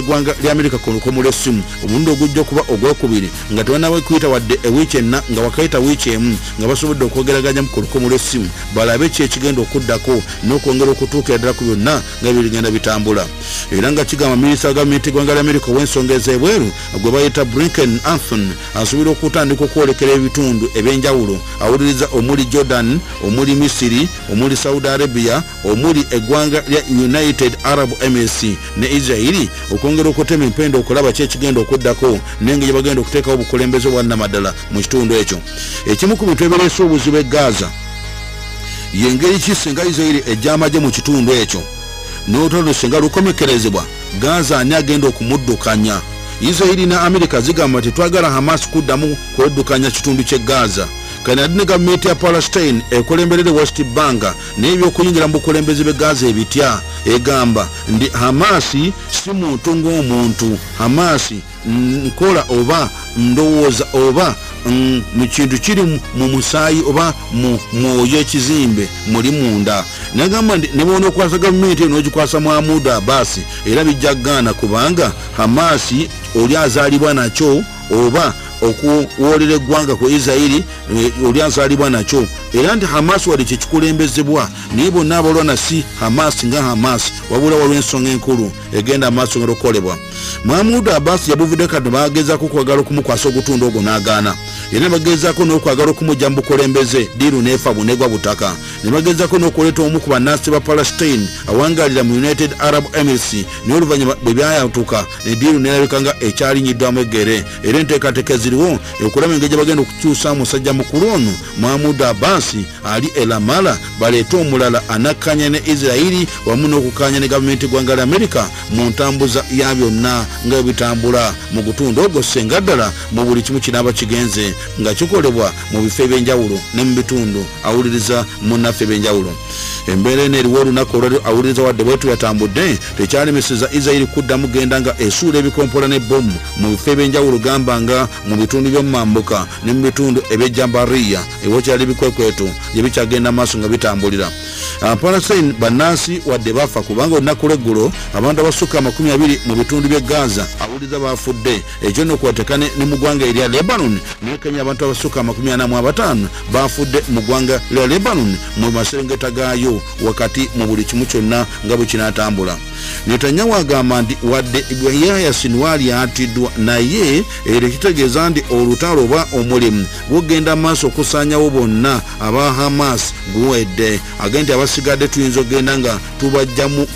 eggwanga lya America ku lukomo lw'essimu omulundi ogujja okuba ogwokubiri nga tebanawe kuyita wadde ewiiki enna nga wakayita wiiki emu nga basobodde okwogeraganya ku lukomo lw'essimu balabe ki ekigenda okuddako n'okwongera okutuukira ddala ku byonna nga bigenda bitambula. Era nga kigamba minisita wa gavumenti eggwanga lya America ow'ensonga ez'ebweru gwe bayita Blinken Anthony asuubira okutandika okwolekera ebitundu ebyenjawulo awuliriza omuli Jordan, omuli Misiri, omuli Saudi Arabia, omuli eggwanga lya United Arab Emirates ne Israeli okwongera okutema empenda okulaba ki ekigenda okuddako n'engeri bagenda okuteekawo obukulembeze bwa nnamadala mu kitundu ekyo. Ekimu ku bintu ebireese obuzibu e Gaza yengeri ki singa Israeli ejja amagye mu kitundu ekyo n'olutalo singa lukomekerezebwa Gaza ani agenda okumuddukanya. Israeli ne America zigamba nti twagala Hamas kuddamu kweddukanya kitundu ky'e Gaza. Kanadi ne gavumenti ya Palestine ekolemberere West Bank n'ebyokuyingira mu bukulembeze b'e Gaza ebitya egamba ndi Hamasi si muntu ng'omuntu. Hamasi nkola oba ndowooza oba mu kintu kiri mu musaayi oba mu mwoyo ekizimbe muli munda. Nagamba ndi ne bona okwasa gavumenti n'ogikwasa Mahmoud Abbas era bijja kugaana kubanga Hamasi oli azaalibwa nakyo oba okuwolera eggwanga ku Israeli oli azaalibwa nakyo era nti Hamas wali kyekikulembezebwa naye bonna abalwana si Hamas nga Hamas wabula waliwo ensonga enkulu egenda amaaso nga okukolebwa. Mahmoud Abbas yabuvudde kati bagezaako okwagala okumukwasa ogutundu ogwo n'agaana era bagezaako n'okwagala okumujja mu bukulembeze diiru n'efa bunegwa butaka ne bagezaako n'okuleeta omu ku bannansi ba Palestine awangaalira mu United Arab Emirates naye oluvannyuma bwe byayatuka ne diiru n'erabika nga ekyalinyiddwamu eggere era enteekateeka eziriwo okulaba engeri gye bagenda okukyusa omusajja mukulu ono Mahmoud Abbas ali elamala baleete omulala anakkanya ne Israeli wamu n'okukanya ne gavumenti eggwanga lya America mu ntambuza ya byonna nga bitambula mu gutundu ogwo senga ddala mu buli kimu kinaaba kigenze nga kikolebwa mu bifo ebyenjawulo ne mu bitundu awuliriza munnaffe ebyenjawulo. Embeera eno eriwo olunaku olwali awuliriza wadde bwetu yatambudde tekyalemeseza Israeli kuddamu genda nga esuula ebikompola n'ebbomu mu bifo ebyenjawulo gamba nga mu bitundu by'omumambuka ne mu bitundu eby'ejjambariya ewo kyali bikwekweto gye bikyagenda maaso nga bitambulira. Palestine bannansi wadde bafa kubanga olunaku lw'eggulo abantu abasukka 20 mu bitundu by'e Gaza awuliriza bafudde ekyo n'okwoteeka ne mu ggwanga erya Lebanon ne Kenya abantu abasukka 45 bafudde mu ggwanga lya Lebanon mu maserengeta gaayo wakati mu buli kimu kyonna nga bwe kinaatambula. Netanyahu agamba nti wadde Yahya Sinwar yatiddwa naye era kitegeeza nti olutalo oba omulimu gugenda maaso okusaanyawo bonna aba Hamas guwedde agenti abasigadde tuyinza okugenda nga tubajjamu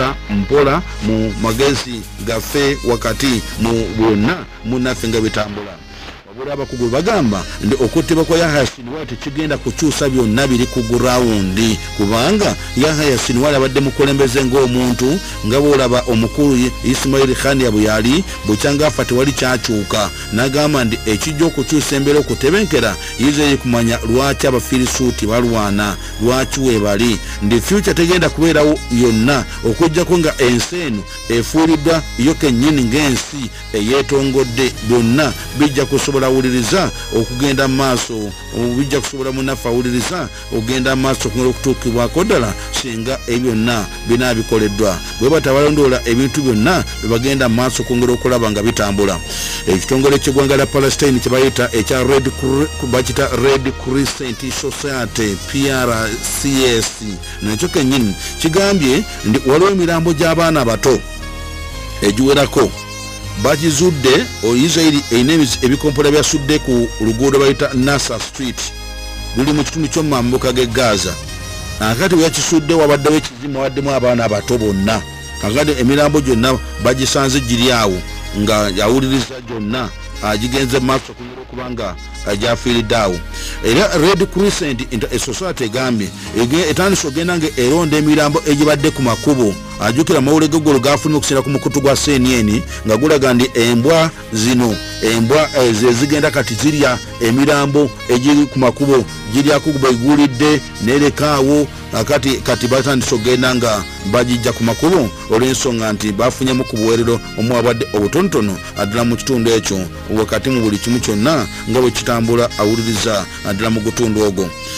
mpola mu magezi gaffe wakati mu bwonna munnaffe nga bitambula. Abakugu bagamba ndi okuttibwa kwa Yahya Sinwar tekigenda kukyusa byonna biri ku gurawundi kubanga Yahya Sinwar abadde mukulembeze ng'omuntu nga bw'olaba omukulu Ismail Khania bwe yali bukyanga afa tewali kyakyuka n'agamba ndi ekijja okukyusa embeera okutebenkera Israeli kumanya lwaki abafirisuuti balwana lwaki weebali ndi future tegenda kubeerawo yonna okujjako nga ensi eno efuuliddwa yo kennyini ng'ensi eyeetongodde byonna bijja kusobola awuliriza okugenda maaso bijja kusobola munnaffe awuliriza okugenda maaso okungera okutuukibwako ddala singa ebyonna binaabikoleddwa bwe batabalondoola ebintu byonna bebagenda maaso okungera okulaba nga bitambula. Ekitongole ky'eggwanga lya Palestine kye bayita ekya bakita Red Crescent Society PRCS nakyo kennyini kigambye ndi waliwo emirambo gy'abaana bato egiwerako bakizudde Israeli eyina ebikompola byasudde ku luguudo bayita Nasser Street luli mu kitundu ky'omumambuka g'e Gaza. Akati we yakisudde wabaddewo ekizima waddemu abaana abato bonna kakati emirambo gyonna bagisanze giri awo nga yawuliriza gyonna agigenze maaso okunyera okubanga agyafiiridde awo. Era Red Crescent Society egambye etandise ogenda nga eronda emirambo egibadde ku makubo ajukira mawule gogolo gafuluma okusinira ku mukutu gwa CNN nga gulaga ndi embwa zino zigenda kati zirya emirambo egiri ku makubo girya kuguba igulidde nerekaawo kati batandise ogenda nga bagijja ku makubo olw'ensonga nti bafunyemu ku buweerero omuwabadde obutonotono addala mu kitundu ekyo wakati mu buli kimu kyonna nga bwe kitambula awuliriza addala mu gutundu ogwo.